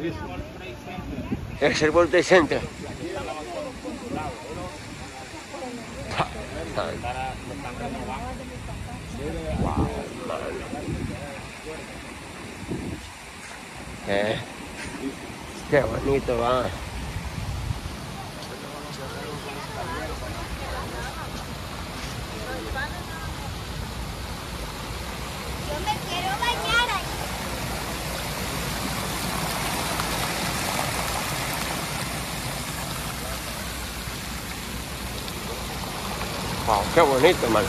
Es el World Trade Center. Wow, qué bonito va. Yo me quiero bañar ahí. Wow, qué bonito, man.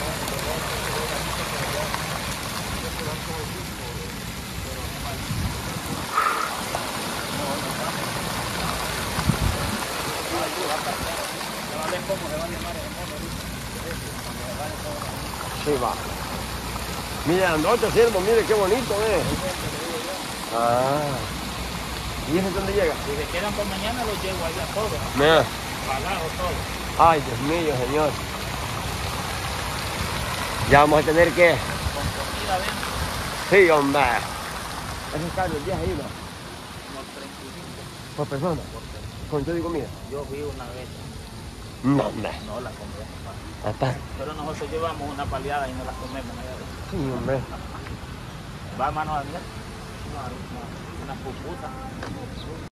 Sí, va. Mira, otro ciervo, mire qué bonito, Ah. ¿Y ese es dónde llega? Si se quedan por mañana, los llevo allá todos. Mira. Pagados todos. Ay, Dios mío, señor. Ya vamos a tener que... Con comida dentro. Sí, hombre. Esos carros, 10 ahí, ¿no? Unos 35 ¿Por persona? por persona. ¿Con todo y comida? Yo vi una vez. No, hombre. No la compré. Hasta. Pero nosotros llevamos una paliada y no la comemos allá adentro. Sí, hombre. Va, mano, a ver. Una puputa.